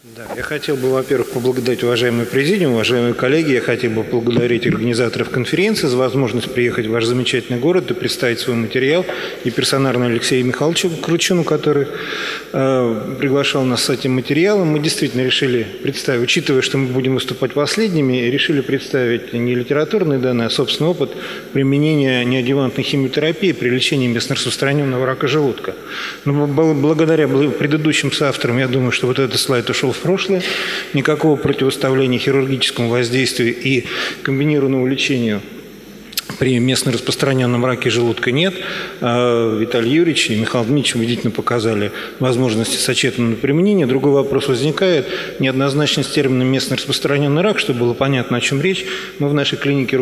Да, я хотел бы, во-первых, поблагодарить уважаемый президиум, уважаемые коллеги. Я хотел бы поблагодарить организаторов конференции за возможность приехать в ваш замечательный город и представить свой материал. И персонально Алексею Михайловичу Кручуну, который приглашал нас с этим материалом. Мы действительно решили представить, учитывая, что мы будем выступать последними, решили представить не литературные данные, а собственный опыт применения неадъювантной химиотерапии при лечении местно распространенного рака желудка. Но благодаря предыдущим соавторам, я думаю, что вот этот слайд ушел в прошлое. Никакого противоставления хирургическому воздействию и комбинированному лечению при местно распространенном раке желудка нет. Виталий Юрьевич и Михаил Дмитриевич убедительно показали возможности сочетанного применения. Другой вопрос возникает. Неоднозначность термина «местно распространенный рак», чтобы было понятно, о чем речь. Мы в нашей клинике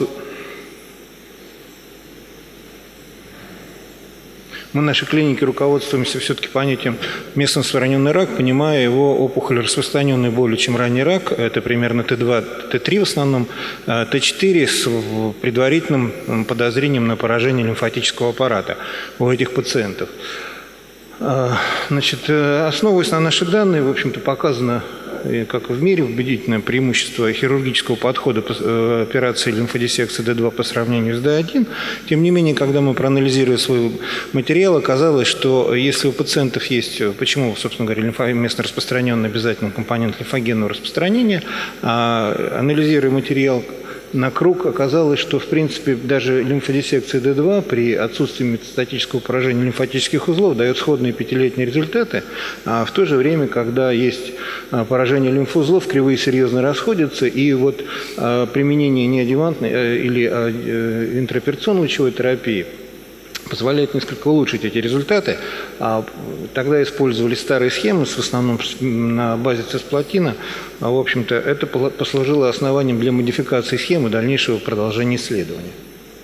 руководствуемся все-таки понятием местно распространенный рак, понимая его опухоль, распространенная более чем ранний рак. Это примерно Т2, Т3 в основном, Т4 с предварительным подозрением на поражение лимфатического аппарата у этих пациентов. Значит, основываясь на наших данных, в общем-то, показано, как в мире, убедительное преимущество хирургического подхода операции лимфодиссекции Д2 по сравнению с Д1. Тем не менее, когда мы проанализировали свой материал, оказалось, что если у пациентов есть, почему, собственно говоря, местно распространенный обязательный компонент лимфогенного распространения, анализируя материал на круг, оказалось, что, в принципе, даже лимфодиссекция Д2 при отсутствии метастатического поражения лимфатических узлов дает сходные пятилетние результаты, а в то же время, когда есть поражение лимфоузлов, кривые серьезно расходятся, и вот применение неадъювантной или интраоперационной лучевой терапии позволяет несколько улучшить эти результаты. Тогда использовали старые схемы, в основном на базе цисплатина. В общем-то, это послужило основанием для модификации схемы дальнейшего продолжения исследования.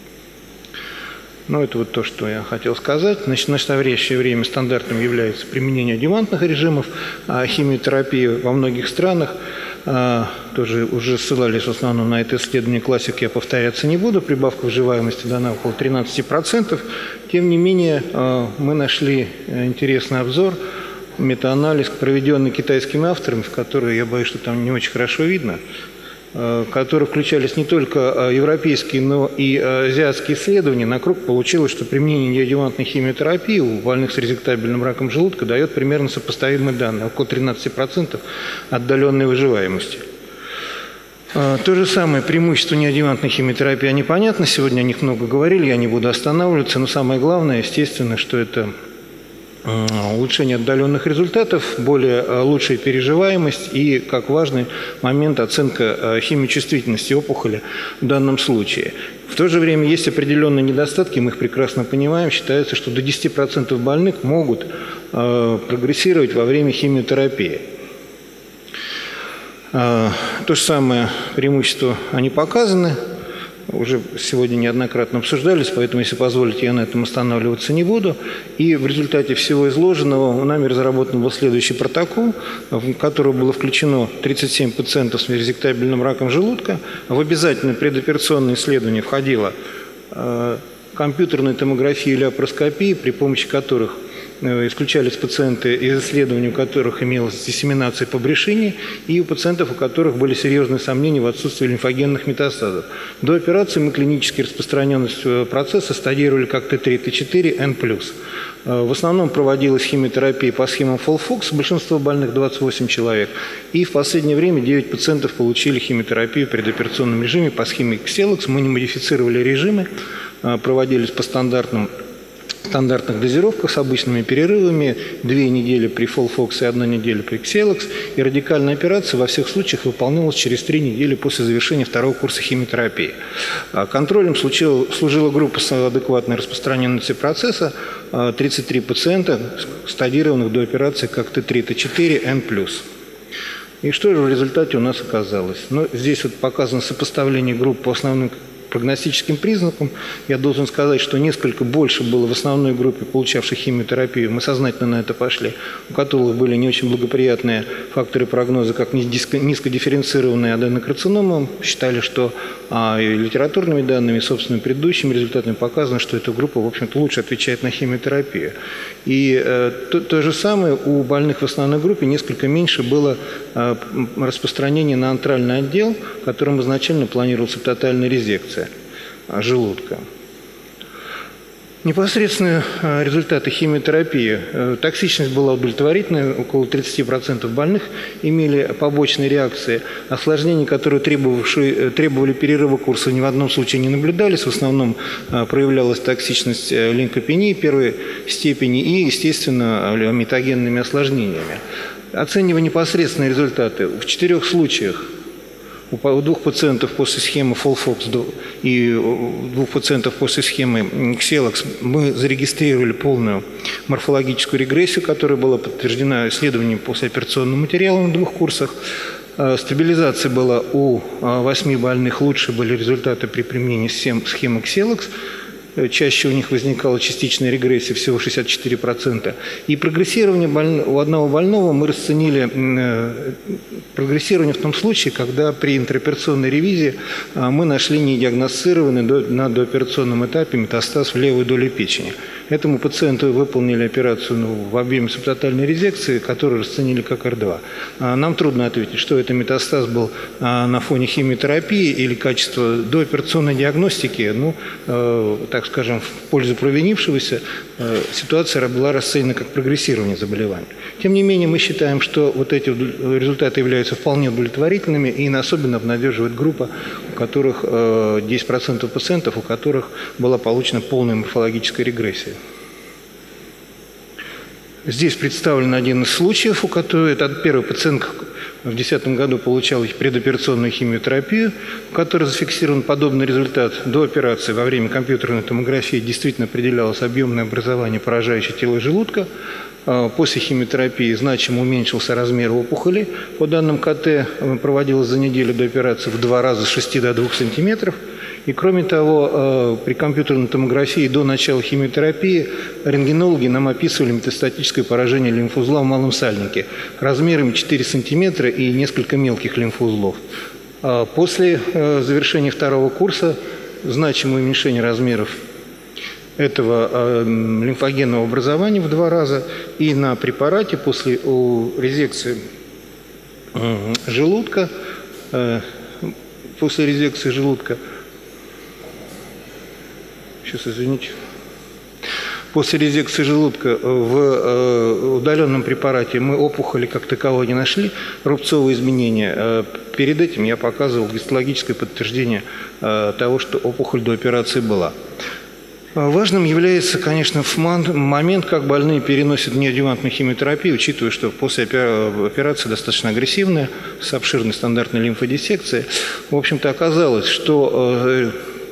Ну, это вот то, что я хотел сказать. Значит, в настоящее время стандартным является применение адъювантных режимов химиотерапии во многих странах. Тоже уже ссылались в основном на это исследование классик, я повторяться не буду. Прибавка выживаемости дана около 13%. Тем не менее, мы нашли интересный обзор, метаанализ, проведенный китайскими авторами, в который, я боюсь, что там не очень хорошо видно, которые включались не только европейские, но и азиатские исследования. На круг получилось, что применение неадъювантной химиотерапии у больных с резектабельным раком желудка дает примерно сопоставимые данные, около 13% отдаленной выживаемости. То же самое преимущество неадъювантной химиотерапии непонятно. Сегодня о них много говорили, я не буду останавливаться. Но самое главное, естественно, что это улучшение отдаленных результатов, более лучшая переживаемость и, как важный момент, оценка химиочувствительности опухоли в данном случае. В то же время есть определенные недостатки, мы их прекрасно понимаем. Считается, что до 10% больных могут прогрессировать во время химиотерапии. То же самое преимущество, они показаны. Уже сегодня неоднократно обсуждались, поэтому, если позволите, я на этом останавливаться не буду. И в результате всего изложенного нами разработан был следующий протокол, в который было включено 37 пациентов с резектабельным раком желудка. В обязательное предоперационное исследование входила компьютерная томография или лапароскопия, при помощи которых исключались пациенты, из исследований у которых имелась диссеминация по брешине, и у пациентов, у которых были серьезные сомнения в отсутствии лимфогенных метастазов. До операции мы клинически распространенность процесса стадировали как Т3, Т4, N+. В основном проводилась химиотерапия по схемам FOLFOX, большинство больных 28 человек, и в последнее время 9 пациентов получили химиотерапию в предоперационном режиме по схеме Xelox. Мы не модифицировали режимы, проводились по стандартных дозировках с обычными перерывами, 2 недели при FOLFOX и 1 неделя при Xelox, и радикальная операция во всех случаях выполнялась через 3 недели после завершения второго курса химиотерапии. Контролем служила группа с адекватной распространенностью процесса, 33 пациента, стадированных до операции как Т3, Т4, N+. И что же в результате у нас оказалось? Ну, здесь вот показано сопоставление групп по основным прогностическим признакам. Я должен сказать, что несколько больше было в основной группе, получавших химиотерапию. Мы сознательно на это пошли. У которых были не очень благоприятные факторы прогноза, как низкодифференцированная аденокарцинома. Считали, что и литературными данными, и собственными предыдущими результатами показано, что эта группа, в общем-то, лучше отвечает на химиотерапию. И то же самое у больных в основной группе несколько меньше было распространение на антральный отдел, которым изначально планировалась тотальная резекция желудка. Непосредственно результаты химиотерапии. Токсичность была удовлетворительная, около 30% больных имели побочные реакции. Осложнения, которые требовали перерыва курса, ни в одном случае не наблюдались. В основном проявлялась токсичность лейкопении первой степени и, естественно, метагенными осложнениями. Оценивая непосредственные результаты, в 4 случаях у 2 пациентов после схемы FOLFOX и у 2 пациентов после схемы Xelox мы зарегистрировали полную морфологическую регрессию, которая была подтверждена исследованием послеоперационным материалом в 2 курсах. Стабилизация была у 8 больных, лучше были результаты при применении схемы Xelox. Чаще у них возникала частичная регрессия, всего 64%. И прогрессирование у одного больного мы расценили прогрессирование в том случае, когда при интероперационной ревизии мы нашли недиагностированный на дооперационном этапе метастаз в левую долю печени. Этому пациенту выполнили операцию в объеме субтотальной резекции, которую расценили как R2. Нам трудно ответить, что это метастаз был на фоне химиотерапии или качество дооперационной диагностики. Так скажем, в пользу провинившегося ситуация была расценена как прогрессирование заболевания. Тем не менее, мы считаем, что вот эти результаты являются вполне удовлетворительными и особенно обнадеживает группа, у которых 10% пациентов, у которых была получена полная морфологическая регрессия. Здесь представлен один из случаев, у которого это первый пациент в 2010 году получал предоперационную химиотерапию, у которой зафиксирован подобный результат до операции. Во время компьютерной томографии действительно определялось объемное образование поражающей тело желудка. После химиотерапии значимо уменьшился размер опухоли. По данным КТ проводилось за неделю до операции в 2 раза с 6 до 2 сантиметров. И кроме того, при компьютерной томографии до начала химиотерапии рентгенологи нам описывали метастатическое поражение лимфоузла в малом сальнике размерами 4 сантиметра и несколько мелких лимфоузлов. После завершения 2-го курса значимое уменьшение размеров этого лимфогенного образования в 2 раза и на препарате после резекции желудка, После резекции желудка в удаленном препарате мы опухоли как таковой не нашли, рубцовые изменения. Перед этим я показывал гистологическое подтверждение того, что опухоль до операции была. Важным является, конечно, момент, как больные переносят неадъювантную химиотерапию, учитывая, что после операции достаточно агрессивная, с обширной стандартной лимфодиссекцией. В общем-то, оказалось, что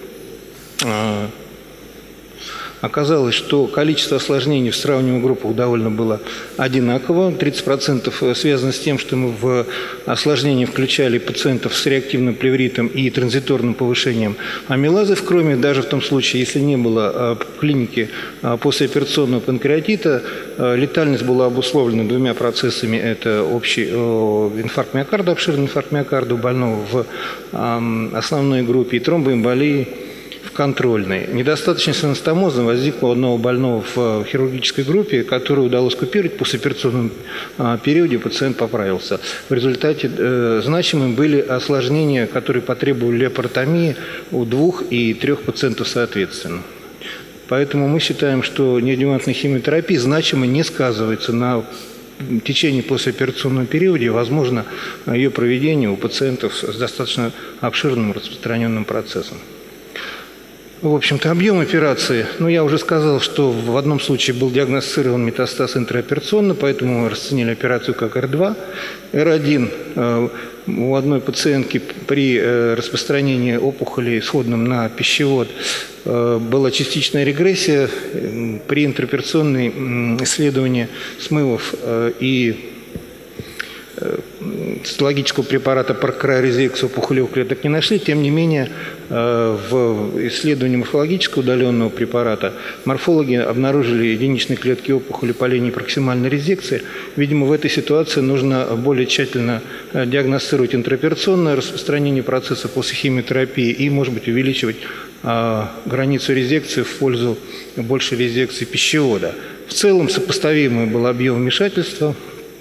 количество осложнений в сравниваемых группах довольно было одинаково. 30% связано с тем, что мы в осложнения включали пациентов с реактивным плевритом и транзиторным повышением амилазы в крови. Даже в том случае, если не было клиники послеоперационного панкреатита, летальность была обусловлена 2 процессами. Это общий инфаркт миокарда, обширный инфаркт миокарда у больного в основной группе и тромбоэмболии в контрольной. Недостаточность анастомоза возникла у одного больного в хирургической группе, которую удалось купировать. В послеоперационном периоде пациент поправился. В результате значимым были осложнения, которые потребовали лапаротомии у 2 и 3 пациентов соответственно. Поэтому мы считаем, что неадъювантная химиотерапия значимо не сказывается на течение послеоперационного периода и, возможно, ее проведение у пациентов с достаточно обширным распространенным процессом. В общем-то, объем операции, я уже сказал, что в одном случае был диагностирован метастаз интраоперационно, поэтому мы расценили операцию как R2. R1 у одной пациентки при распространении опухолей, исходном на пищевод, была частичная регрессия. При интраоперационном исследовании смывов и цитологического препарата Крайорезекс опухолевых клеток не нашли, тем не менее в исследовании морфологического удаленного препарата морфологи обнаружили единичные клетки опухоли по линии проксимальной резекции. Видимо, в этой ситуации нужно более тщательно диагностировать интраоперационное распространение процесса после химиотерапии и, может быть, увеличивать границу резекции в пользу большей резекции пищевода. В целом сопоставимый был объем вмешательства.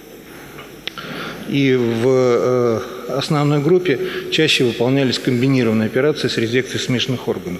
И в основной группе чаще выполнялись комбинированные операции с резекцией смешанных органов.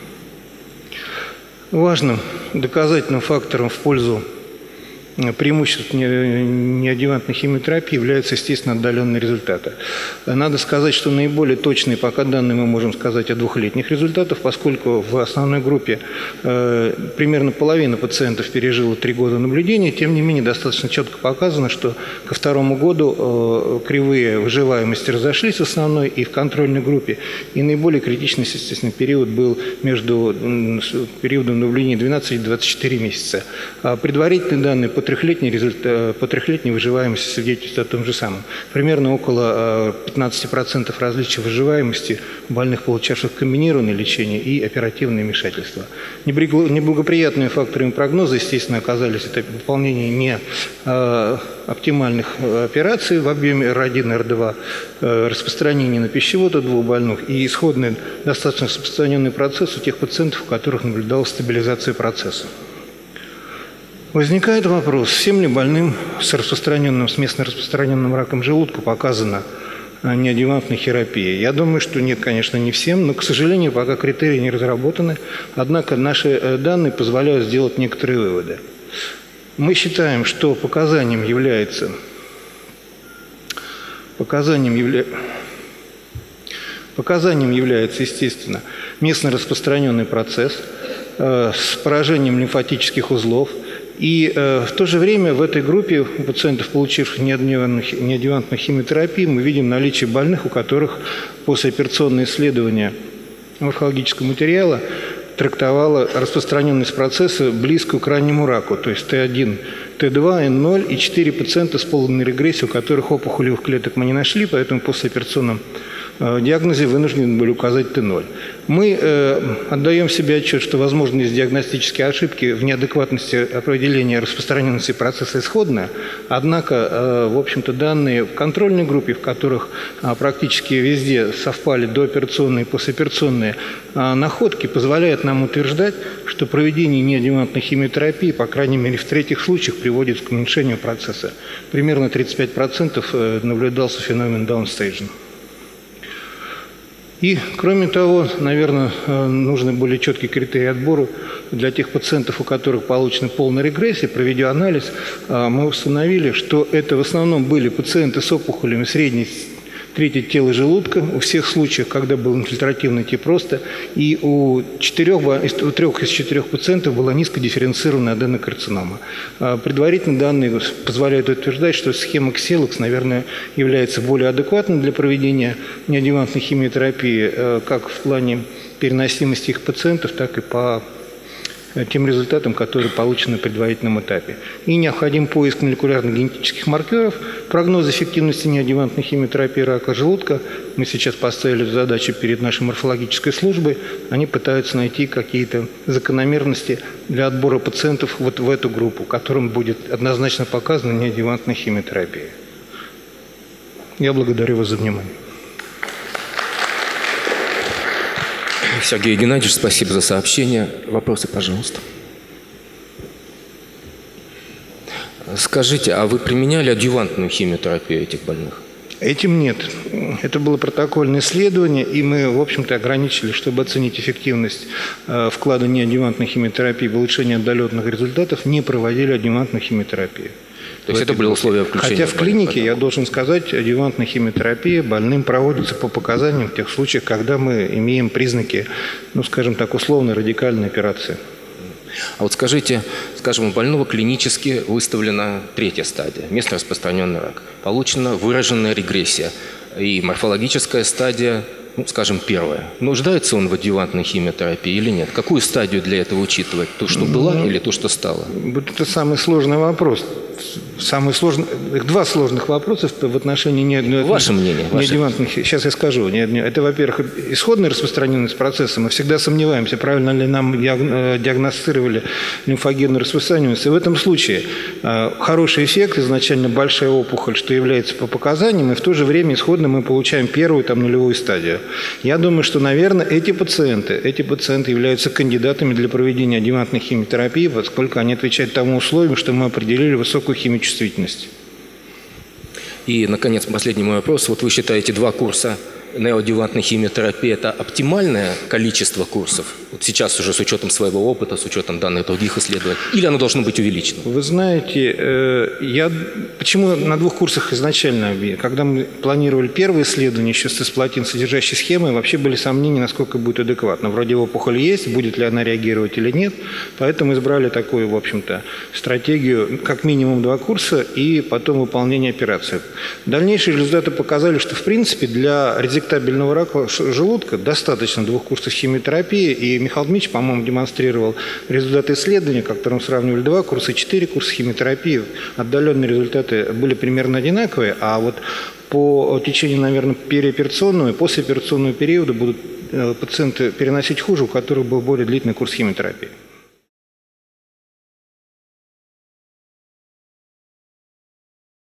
Важным доказательным фактором в пользу преимуществ неадъювантной химиотерапии являются, естественно, отдаленные результаты. Надо сказать, что наиболее точные пока данные мы можем сказать о двухлетних результатах, поскольку в основной группе примерно половина пациентов пережила 3 года наблюдения. Тем не менее, достаточно четко показано, что ко 2-му году кривые выживаемости разошлись в основной и в контрольной группе. И наиболее критичный, естественно, период был между периодом наблюдения 12 и 24 месяца. Предварительные данные по трехлетней выживаемости свидетельствуют о том же самом. Примерно около 15% различия выживаемости больных, получавших комбинированное лечение и оперативное вмешательство. Неблагоприятными факторами прогноза, естественно, оказались это выполнение не оптимальных операций в объеме R1 и R2, распространение на пищевод у 2 больных и исходный достаточно распространенный процесс у тех пациентов, у которых наблюдалась стабилизация процесса. Возникает вопрос, всем ли больным с местно распространенным раком желудка показана неадъювантная терапия? Я думаю, что нет, конечно, не всем, но, к сожалению, пока критерии не разработаны. Однако наши данные позволяют сделать некоторые выводы. Мы считаем, что показанием является, естественно, местно распространенный процесс с поражением лимфатических узлов. И в то же время в этой группе у пациентов, получивших неадъювантную химиотерапию, мы видим наличие больных, у которых послеоперационное исследование морфологического материала трактовало распространенность процесса близкую к раннему раку, то есть Т1, Т2, Н0 и 4 пациента с полной регрессией, у которых опухолевых клеток мы не нашли, поэтому в послеоперационном диагнозе вынуждены были указать Т0. Мы отдаем себе отчет, что возможны есть диагностические ошибки в неадекватности определения распространенности процесса исходная, однако, в общем-то, данные в контрольной группе, в которых практически везде совпали дооперационные и послеоперационные находки, позволяют нам утверждать, что проведение неадъювантной химиотерапии, по крайней мере, в третьих случаях приводит к уменьшению процесса. Примерно 35% наблюдался феномен даунстейджинга. И, кроме того, наверное, нужны более четкие критерии отбора для тех пациентов, у которых получена полная регрессия. Проведя анализ, мы установили, что это в основном были пациенты с опухолями средней трети тела желудка, у всех случаях, когда был инфильтративный тип роста, и у 3 из 4 пациентов была низкодифференцированная аденокарцинома. Предварительные данные позволяют утверждать, что схема Кселекс, наверное, является более адекватной для проведения неадъювантной химиотерапии, как в плане переносимости их пациентов, так и по тем результатам, которые получены на предварительном этапе. И необходим поиск молекулярно-генетических маркеров. Прогноз эффективности неадъювантной химиотерапии рака желудка мы сейчас поставили задачу перед нашей морфологической службой. Они пытаются найти какие-то закономерности для отбора пациентов вот в эту группу, которым будет однозначно показана неадъювантная химиотерапия. Я благодарю вас за внимание. Сергей Геннадьевич, спасибо за сообщение. Вопросы, пожалуйста. Скажите, а вы применяли адъювантную химиотерапию этих больных? Этим нет. Это было протокольное исследование, и мы, в общем-то, ограничили, чтобы оценить эффективность вклада неадъювантной химиотерапии в улучшение отдаленных результатов, не проводили адъювантную химиотерапию. То есть это были условия включения? Хотя в клинике, я должен сказать, адъювантная химиотерапия больным проводится по показаниям в тех случаях, когда мы имеем признаки, ну, скажем так, условно радикальной операции. А вот скажите, скажем, у больного клинически выставлена 3-я стадия, местно распространенный рак. Получена выраженная регрессия. И морфологическая стадия ну, скажем, первое. Нуждается он в адъювантной химиотерапии или нет? Какую стадию для этого учитывать? То, что была, или то, что стало? Вот это самый сложный вопрос. Два сложных вопроса в отношении Ваше мнение. неадъювантных. Сейчас я скажу. Это, во-первых, исходная распространенность процесса. Мы всегда сомневаемся, правильно ли нам диагностировали лимфогенную распространенность. И в этом случае хороший эффект, изначально большая опухоль, что является по показаниям, и в то же время исходно мы получаем первую нулевую стадию. Я думаю, что, наверное, эти пациенты являются кандидатами для проведения адъювантной химиотерапии, поскольку они отвечают тому условию, что мы определили высокую химичувствительность. И, наконец, последний мой вопрос. Вот вы считаете 2 курса неоадъювантной химиотерапии – это оптимальное количество курсов? Вот сейчас уже с учетом своего опыта, с учетом данных других исследований. Или оно должно быть увеличено? Вы знаете, почему на 2 курсах изначально, когда мы планировали первое исследование еще с цисплатин содержащей схемой, вообще были сомнения, насколько будет адекватно. Вроде опухоль есть, будет ли она реагировать или нет. Поэтому избрали такую, в общем-то, стратегию, как минимум 2 курса и потом выполнение операции. Дальнейшие результаты показали, что, в принципе, для резектабельного рака желудка достаточно 2 курсов химиотерапии. И Михаил Дмитриевич, по-моему, демонстрировал результаты исследования, в котором сравнивали 2 курса и 4 курса химиотерапии. Отдаленные результаты были примерно одинаковые, а вот по течению, наверное, переоперационного и послеоперационного периода будут пациенты переносить хуже, у которых был более длительный курс химиотерапии.